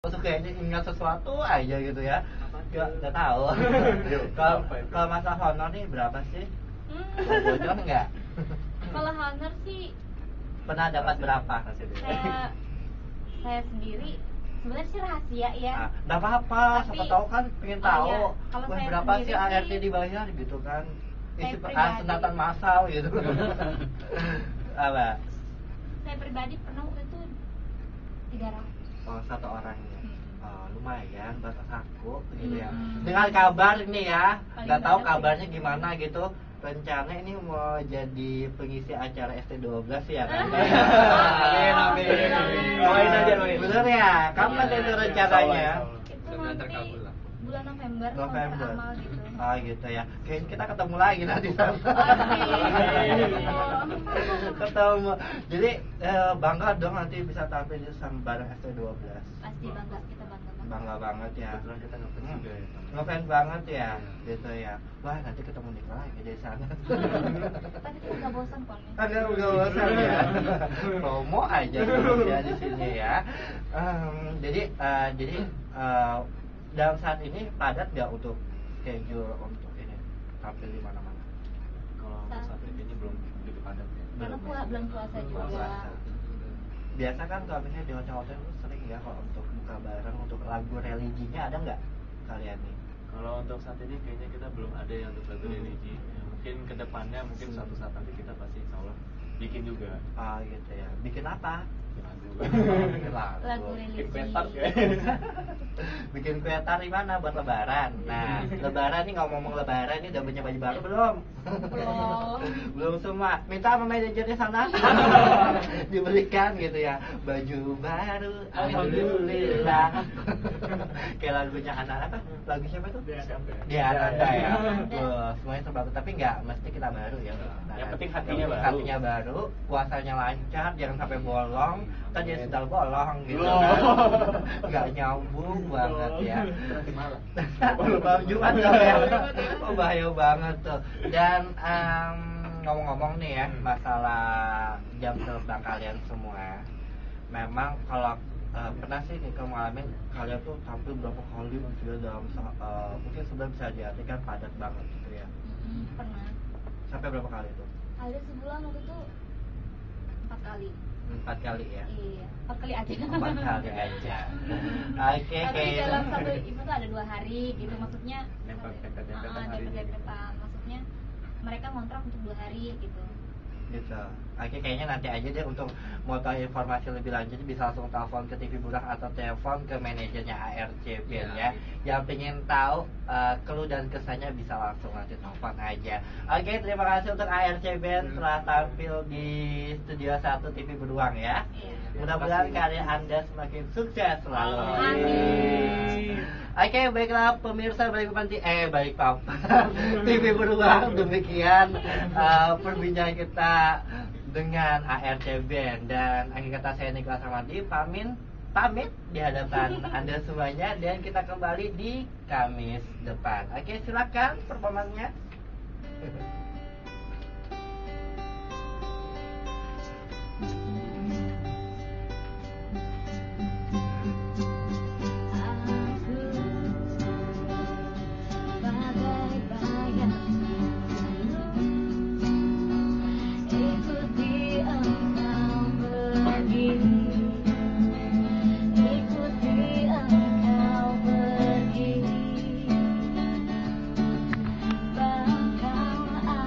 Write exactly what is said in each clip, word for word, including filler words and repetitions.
Tuh kayaknya ingat sesuatu aja gitu ya. Gak, gak tahu. Kalau kalau masalah honor nih berapa sih? Hmm. Bocor nggak? Kalau honor sih pernah dapat berapa? Saya saya sendiri sebenarnya sih rahasia ya. Nah, nggak apa-apa, siapa tahu kan pengen tahu. Oh, iya. Wah, berapa sih A R T dibayar gitu kan? Isi sunatan massal gitu. Apa? Saya pribadi pernah waktu itu tiga ratus. Oh, satu orangnya. Oh, lumayan buat aku gitu ya. Hmm. Dengan kabar ini ya, nggak tahu kabarnya gimana gitu. Rencana ini mau jadi pengisi acara S T dua belas ya kan? Amin, amin, amin. Doain aja, doain. Bener ya? Kapan itu rencananya? Itu nanti bulan November. November. Amal gitu. Oh gitu ya. Kayaknya kita ketemu lagi nanti sana. Ketemu. Jadi eh, bangga dong nanti bisa tampil di bareng S T dua belas. Pasti bangga, kita bangga. Bangga banget ya. Kebetulan kita ngefans juga ya. Ngefans banget ya, gitu ya. Wah nanti ketemu Nika lagi di sana. Tapi kita nggak bosan kok. Ada nggak bosan ya. Promo aja terus ya di sini ya. Um, jadi uh, jadi uh, dalam saat ini padat nggak untuk schedule untuk ini tampil di mana-mana? Kalau untuk saat ini belum begitu padat ya. Karena pula bulan puasa juga. Puasa. Biasa kan kalau misalnya di hotel-hotel itu sering ya kalau untuk buka bareng untuk lagu religinya ada nggak kalian nih? Kalau untuk saat ini kayaknya kita belum ada yang untuk lagu Hmm. religi. Ya, mungkin kedepannya mungkin suatu saat nanti kita pasti insya Allah bikin juga. Ah gitu ya. Bikin apa? Bikin lagu. Bikin lagu. Lagu religi. Bikin petak ya. Bikin kue tar di mana buat lebaran. Nah, lebaran nih ngomong-ngomong lebaran nih udah punya baju baru belum? Belum. Belum semua. Minta sama manajernya sana. Diberikan gitu ya. Baju baru. Alhamdulillah. Kayak lagunya anak apa? Lagu siapa tuh? Dia siapa ya? Dia Ananda ya. Ananda. Tuh, semuanya terbaru tapi nggak mesti kita baru ya. Nah, Yang penting hatinya baru. Hatinya baru, puasanya lancar, jangan sampai bolong. Kan dia sudah bolong gitu Loh. kan. Nggak nyambung banget ya. Nanti malam. Bang Jumat dong ya. Oh, bahaya banget tuh. Dan em, ngomong-ngomong nih ya masalah jam terbang kalian semua. Memang kalau uh, pernah sih nih kamu ngalamin kalian tuh tampil berapa kali gitu ya dalam uh, mungkin sebenarnya bisa diartikan padat banget gitu ya. Hmm, pernah. Sampai berapa kali tuh? Ada sebulan waktu itu empat kali. Empat kali ya. Iya, empat kali aja. Empat kali aja. Oke, Tapi kayak dalam satu event tuh ada dua hari gitu, maksudnya. Dempet-dempet-dempetan Ah, harinya. dempet-dempetan. Maksudnya mereka kontrak untuk dua hari gitu. gitu. Oke, kayaknya nanti aja deh untuk mau tahu informasi lebih lanjut bisa langsung telepon ke T V Burang atau telepon ke manajernya A R C Band ya. Yang pengen tahu uh, keluh dan kesannya bisa langsung nanti telepon aja. Oke, terima kasih untuk A R C Band telah tampil di Studio satu T V Beruang ya. Iya. Mudah-mudahan karya Anda semakin sukses selalu. Amin. Oke, baiklah pemirsa Balik Panti eh Balik Papan T V Beruang, demikian uh, perbincangan kita dengan A R C Band. Dan akhir kata saya Niklas Ramadi pamit pamit di hadapan Anda semuanya dan kita kembali di Kamis depan. Oke, silakan performanya. Bangkau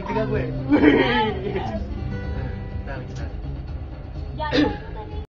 segitiga gue. Bentar, bentar. Jangan